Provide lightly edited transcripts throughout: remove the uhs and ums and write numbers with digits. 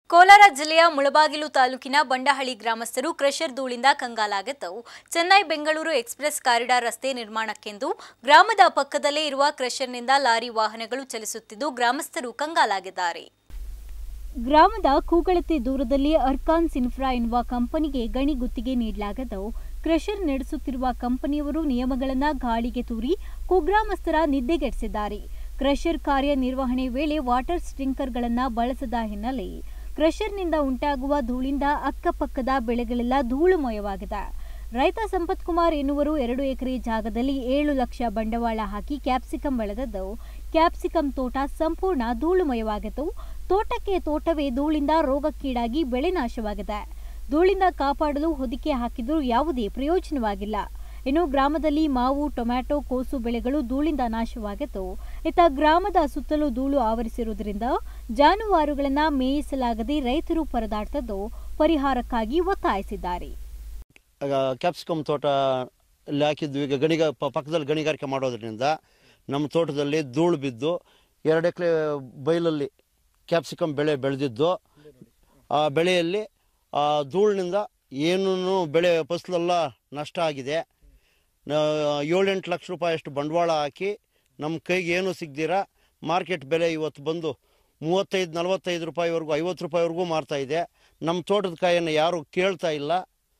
ಕೋಲಾರ ಜಿಲ್ಲೆಯ ಮುಳಬಾಗಿಲು ತಾಲೂಕಿನ ಬಂಡಹಳ್ಳಿ ಗ್ರಾಮಸ್ಥರು ಕ್ರಷರ್ ಧೂಳಿಂದ ಕಂಗಾಲಾಗಿದ್ದು, ಚೆನ್ನೈ ಬೆಂಗಳೂರು ಎಕ್ಸ್‌ಪ್ರೆಸ್ ಕಾರಿಡಾರ್ ರಸ್ತೆ ನಿರ್ಮಾಣಕ್ಕೆಂದು ಗ್ರಾಮದ ಪಕ್ಕದಲ್ಲೇ ಇರುವ ಕ್ರಷರ್ನಿಂದ ಲಾರಿ ವಾಹನಗಳು ಚಲಿಸುತ್ತಿದ್ದು ಗ್ರಾಮಸ್ಥರು ಕಂಗಾಲಾಗಿದ್ದಾರೆ. ಗ್ರಾಮದ ಕೂಗಳತೆ ದೂರದಲ್ಲಿ ಅರ್ಕಾನ್ಸ್ ಇನ್ಫ್ರಾ ಎನ್ನುವ ಕಂಪನಿಗೆ ಗಣಿ ಗುತ್ತಿಗೆ ನೀಡಲಾಗಿದ್ದು, ಕ್ರಷರ್ ನಡೆಸುತ್ತಿರುವ ಕಂಪನಿಯವರು ನಿಯಮಗಳನ್ನು ಗಾಳಿಗೆ ತೂರಿ ಕುಗ್ರಾಮಸ್ಥರ ನಿದ್ದೆಗೆಡಿಸಿದ್ದಾರೆ. ಕ್ರಷರ್ ಕಾರ್ಯನಿರ್ವಹಣೆ ವೇಳೆ ವಾಟರ್ ಸ್ಪ್ರಿಂಕ್ಲರ್ಗಳನ್ನು ಬಳಸದ ಹಿನ್ನೆಲೆ ಕ್ರಷರ್ನಿಂದ ಉಂಟಾಗುವ ಧೂಳಿಂದ ಅಕ್ಕಪಕ್ಕದ ಬೆಳೆಗಳೆಲ್ಲ ಧೂಳುಮಯವಾಗಿದೆ. ರೈತ ಸಂಪತ್ ಕುಮಾರ್ ಎನ್ನುವರು 2 ಎಕರೆ ಜಾಗದಲ್ಲಿ 7 ಲಕ್ಷ ಬಂಡವಾಳ ಹಾಕಿ ಕ್ಯಾಪ್ಸಿಕಂ ಬೆಳೆದದ್ದು, ಕ್ಯಾಪ್ಸಿಕಂ ತೋಟ ಸಂಪೂರ್ಣ ಧೂಳುಮಯವಾಗಿತ್ತು. ತೋಟಕ್ಕೆ ತೋಟವೇ ಧೂಳಿಂದ ರೋಗಕ್ಕೀಡಾಗಿ ಬೆಳೆ ನಾಶವಾಗಿದೆ. ಧೂಳಿಂದ ಕಾಪಾಡಲು ಹೊದಿಕೆ ಹಾಕಿದರೂ ಯಾವುದೇ ಪ್ರಯೋಜನವಾಗಿಲ್ಲ. ಇನ್ನು ಗ್ರಾಮದಲ್ಲಿ ಮಾವು, ಟೊಮ್ಯಾಟೊ, ಕೋಸು ಬೆಳೆಗಳು ಧೂಳಿಂದ ನಾಶವಾಗಿತ್ತು. ಇತ್ತ ಗ್ರಾಮದ ಸುತ್ತಲೂ ಧೂಳು ಆವರಿಸಿರುವುದರಿಂದ ಜಾನುವಾರುಗಳನ್ನು ಮೇಯಿಸಲಾಗದೆ ರೈತರು ಪರದಾಡ್ತದ್ದು ಪರಿಹಾರಕ್ಕಾಗಿ ಒತ್ತಾಯಿಸಿದ್ದಾರೆ. ಕ್ಯಾಪ್ಸಿಕಮ್ ತೋಟ ಅಲ್ಲಿ ಹಾಕಿದ್ವಿ. ಈಗ ಪಕ್ಕದಲ್ಲಿ ಗಣಿಗಾರಿಕೆ ಮಾಡೋದ್ರಿಂದ ನಮ್ಮ ತೋಟದಲ್ಲಿ ಧೂಳು ಬಿದ್ದು 2 ಎಕರೆ ಬೈಲಲ್ಲಿ ಕ್ಯಾಪ್ಸಿಕಮ್ ಬೆಳೆ ಬೆಳೆದಿದ್ದು, ಆ ಬೆಳೆಯಲ್ಲಿ ಧೂಳಿನಿಂದ ಏನೂ ಬೆಳೆ ಫಸಲೆಲ್ಲ ನಷ್ಟ ಆಗಿದೆ. 7-8 ಲಕ್ಷ ರೂಪಾಯಿ ಅಷ್ಟು ಬಂಡವಾಳ ಹಾಕಿ ನಮ್ಮ ಕೈಗೆ ಏನೂ ಸಿಗದಿರ ಮಾರ್ಕೆಟ್ ಬೆಲೆ ಇವತ್ತು ಬಂದು 35-45 ರೂಪಾಯಿವರೆಗೂ 50 ರೂಪಾಯಿವರೆಗೂ ಮಾರ್ತಾಯಿದೆ. ನಮ್ಮ ತೋಟದ ಕಾಯನ್ನು ಯಾರೂ ಕೇಳ್ತಾ ಇಲ್ಲ.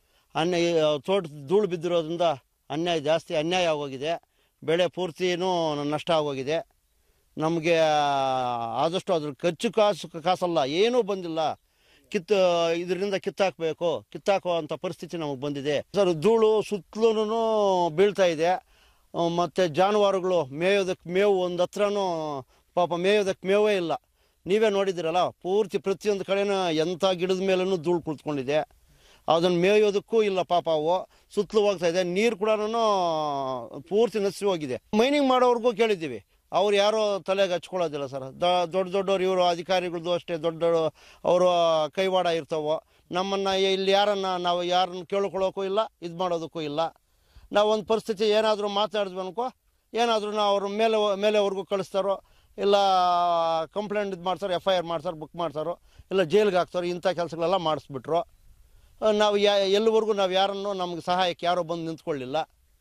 ತೋಟದ ಧೂಳು ಬಿದ್ದಿರೋದ್ರಿಂದ ಅನ್ಯಾಯ ಆಗೋಗಿದೆ. ಬೆಳೆ ಪೂರ್ತಿನೂ ನಷ್ಟ ಆಗೋಗಿದೆ. ನಮಗೆ ಆದಷ್ಟು ಅದ್ರ ಖರ್ಚು ಕಾಸಲ್ಲ, ಏನೂ ಬಂದಿಲ್ಲ. ಇದರಿಂದ ಕಿತ್ತಾಕುವಂಥ ಪರಿಸ್ಥಿತಿ ನಮಗೆ ಬಂದಿದೆ ಸರ್. ಧೂಳು ಸುತ್ತಲೂ ಬೀಳ್ತಾ ಇದೆ. ಮತ್ತು ಜಾನುವಾರುಗಳು ಮೇವು ಒಂದು ಹತ್ರನೂ ಪಾಪ ಮೇಯೋದಕ್ಕೆ ಮೇವೇ ಇಲ್ಲ. ನೀವೇ ನೋಡಿದ್ದೀರಲ್ಲ, ಪೂರ್ತಿ ಪ್ರತಿಯೊಂದು ಕಡೆನೂ ಎಂಥ ಗಿಡದ ಮೇಲೂ ಧೂಳು ಕುಳಿತುಕೊಂಡಿದೆ. ಅದನ್ನು ಮೇಯೋದಕ್ಕೂ ಇಲ್ಲ ಪಾಪ. ಅವು ಸುತ್ತಲೂ ಹೋಗ್ತಾ ಇದೆ. ನೀರು ಕೂಡ ಪೂರ್ತಿ ನಸಿ ಹೋಗಿದೆ. ಮೈನಿಂಗ್ ಮಾಡೋವ್ರಿಗೂ ಕೇಳಿದ್ದೀವಿ, ಅವ್ರು ಯಾರೋ ತಲೆಗೆ ಹಚ್ಕೊಳ್ಳೋದಿಲ್ಲ ಸರ್. ದೊಡ್ಡವ್ರು ಇವರು ಅಧಿಕಾರಿಗಳದ್ದು ಅಷ್ಟೇ ದೊಡ್ಡ ಅವರು ಕೈವಾಡ ಇರ್ತಾವೋ. ನಮ್ಮನ್ನು ಇಲ್ಲಿ ನಾವು ಯಾರನ್ನು ಕೇಳ್ಕೊಳ್ಳೋಕ್ಕೂ ಇಲ್ಲ, ಇದು ಮಾಡೋದಕ್ಕೂ ಇಲ್ಲ. ನಾವು ಒಂದು ಪರಿಸ್ಥಿತಿ ಏನಾದರೂ ಮಾತಾಡಿದ್ವಿ ಅನ್ಕೋ, ಏನಾದರೂ ನಾವು ಅವ್ರ ಮೇಲೆವರೆಗೂ ಕಳಿಸ್ತಾರೋ, ಇಲ್ಲ ಕಂಪ್ಲೇಂಟ್ ಮಾಡ್ತಾರೋ, FIR ಮಾಡ್ತಾರೋ, ಬುಕ್ ಮಾಡ್ತಾರೋ, ಇಲ್ಲ ಜೈಲಿಗೆ ಹಾಕ್ತಾರೋ. ಇಂಥ ಕೆಲಸಗಳೆಲ್ಲ ಮಾಡಿಸ್ಬಿಟ್ರು. ನಾವು ಎಲ್ಲಿವರೆಗೂ ನಾವು ಯಾರನ್ನು ನಮ್ಗೆ ಸಹಾಯಕ್ಕೆ ಯಾರೋ ಬಂದು ನಿಂತ್ಕೊಳ್ಳಿಲ್ಲ.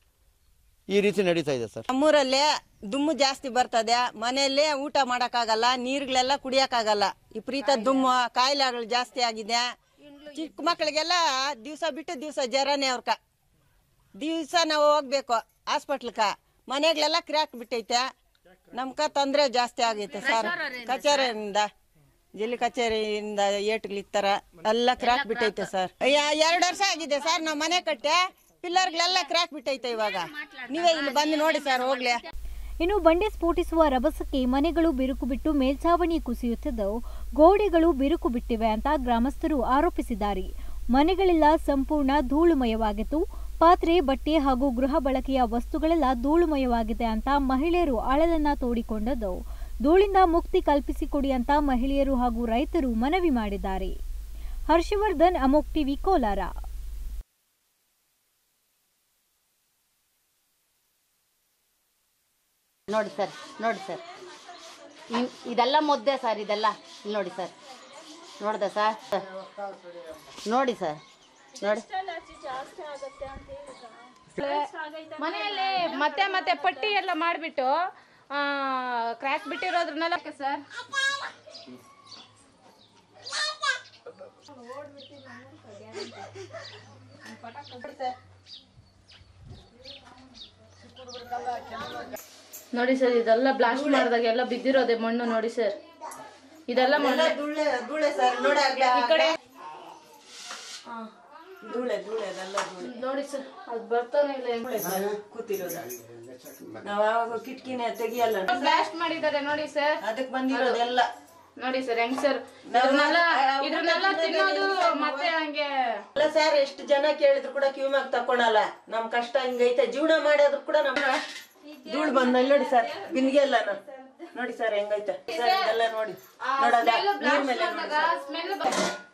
ಈ ರೀತಿ ನಡೀತಾ ಇದೆ ಸರ್. ನಮ್ಮೂರಲ್ಲೇ ದುಮ್ಮು ಜಾಸ್ತಿ ಬರ್ತದೆ. ಮನೆಯಲ್ಲೇ ಊಟ ಮಾಡಕ್ಕಾಗಲ್ಲ, ನೀರುಗಳೆಲ್ಲ ಕುಡಿಯಕ್ಕಾಗಲ್ಲ. ವಿಪರೀತ ದುಮ್ಮು, ಕಾಯಿಲೆಗಳು ಜಾಸ್ತಿ ಆಗಿದೆ. ಚಿಕ್ಕ ಮಕ್ಕಳಿಗೆಲ್ಲ ದಿವಸ ಬಿಟ್ಟು ದಿವಸ ಜ್ವರನೇ. ಅವ್ರಕ ದಿವಸ ನಾವು ಹೋಗ್ಬೇಕು ಹಾಸ್ಪಿಟ್ಲ್ಕ. ಮನೆಗಳೆಲ್ಲ ಕ್ರ್ಯಾಕ್ ಬಿಟ್ಟೈತೆ. ನಮ್ಕ ತೊಂದರೆ ಜಾಸ್ತಿ ಆಗೈತೆ ಸರ್. ಕಚೇರಿಯಿಂದ ಜಿಲ್ಲೆ ಕಚೇರಿಯಿಂದ ಏಟ್ಗಳಿತ್ತರ ಎಲ್ಲ ಕ್ರ್ಯಾಕ್ ಬಿಟ್ಟೈತೆ ಸರ್. 2 ವರ್ಷ ಆಗಿದೆ ಸರ್ ನಾವು ಮನೆ ಕಟ್ಟೆ. ಪಿಲ್ಲರ್ಗಳೆಲ್ಲ ಕ್ರ್ಯಾಕ್ ಬಿಟ್ಟೈತೆ. ಇವಾಗ ನೀವೇ ಇಲ್ಲಿ ಬಂದು ನೋಡಿ ಸರ್ ಹೋಗ್ಲಿ. ಇನ್ನು ಬಂಡೆ ಸ್ಫೋಟಿಸುವ ರಭಸಕ್ಕೆ ಮನೆಗಳು ಬಿರುಕು ಬಿಟ್ಟು ಮೇಲ್ಛಾವಣಿ ಕುಸಿಯುತ್ತಿದ್ದು, ಗೋಡೆಗಳು ಬಿರುಕು ಬಿಟ್ಟಿವೆ ಅಂತ ಗ್ರಾಮಸ್ಥರು ಆರೋಪಿಸಿದ್ದಾರೆ. ಮನೆಗಳೆಲ್ಲ ಸಂಪೂರ್ಣ ಧೂಳುಮಯವಾಗಿತ್ತು. ಪಾತ್ರೆ, ಬಟ್ಟೆ ಹಾಗೂ ಗೃಹ ಬಳಕೆಯ ವಸ್ತುಗಳೆಲ್ಲ ಧೂಳುಮಯವಾಗಿದೆ ಅಂತ ಮಹಿಳೆಯರು ಅಳಲನ್ನ ತೋಡಿಕೊಂಡದ್ದು, ಧೂಳಿಂದ ಮುಕ್ತಿ ಕಲ್ಪಿಸಿಕೊಡಿ ಅಂತ ಮಹಿಳೆಯರು ಹಾಗೂ ರೈತರು ಮನವಿ ಮಾಡಿದ್ದಾರೆ. ಹರ್ಷವರ್ಧನ್, ಅಮೋಕ್ ಟಿವಿ, ಕೋಲಾರ. ನೋಡಿ ಸರ್ ಇದೆಲ್ಲ ಮುದ್ದೆ ಸರ್. ಇದೆಲ್ಲ ಇಲ್ಲಿ ನೋಡಿ ಸರ್. ನೋಡ್ದ ಸರ್? ನೋಡಿ ಸರ್, ನೋಡಿ ಮನೆಯಲ್ಲಿ ಮತ್ತೆ ಪಟ್ಟಿ ಎಲ್ಲ ಮಾಡಿಬಿಟ್ಟು ಕ್ರ್ಯಾಕ್ ಬಿಟ್ಟಿರೋದ್ರನ್ನೆಲ್ಲ ಸರ್. ನೋಡಿ ಸರ್, ಇದೆಲ್ಲ ಬ್ಲಾಸ್ಟ್ ಮಾಡಿದಾಗ ಎಲ್ಲ ಬಿದ್ದಿರೋದೆ ಮಣ್ಣು. ನೋಡಿ ಸರ್, ಇದೆಲ್ಲ ಮಣ್ಣು ಧೂಳೆ ಸರ್. ನೋಡಿ ಈ ಕಡೆ ಧೂಳೆ ನೋಡಿ ಸರ್, ಅದು ಬರ್ತಾನೆ ಇಲ್ಲ. ಕೂತಿರೋದು ನಾವು ಯಾವಾಗ ಕಿಟಕಿನೇ ತೆಗಿಯಲ್ಲ. ಬ್ಲಾಸ್ಟ್ ಮಾಡಿದ್ದಾರೆ ನೋಡಿ ಸರ್. ಅದಕ್ಕೆ ಬಂದಿರೋದೆಲ್ಲ ನೋಡಿ ಸರ್ ಹೆಂಗ್ ಸರ್. ಇದ್ರನ್ನೆಲ್ಲ ತಿನ್ನೋದು ಮತ್ತೆ ಹಂಗೆ ಅಲ್ಲ ಸರ್. ಎಷ್ಟು ಜನ ಕೇಳಿದ್ರು ಕೂಡ ಕ್ಯೂ ಮ್ಯಾಗ್ ತಕೊಳಲ್ಲ. ನಮ್ ಕಷ್ಟ ಹಿಂಗೈತೆ. ಜೀವನ ಮಾಡೋದು ಕೂಡ ನಮ್ ಧೂಳು ಬಂದ ನೋಡಿ ಸರ್. ಬಿಂದಿಗೆ ಎಲ್ಲ ನೋಡಿ ಸರ್ ಹೆಂಗೈತೆ ಸರ್. ಇದೆಲ್ಲ ನೋಡಿ ನೋಡೋದ ನೀರ್ ಮೇಲೆ ನೋಡಿ.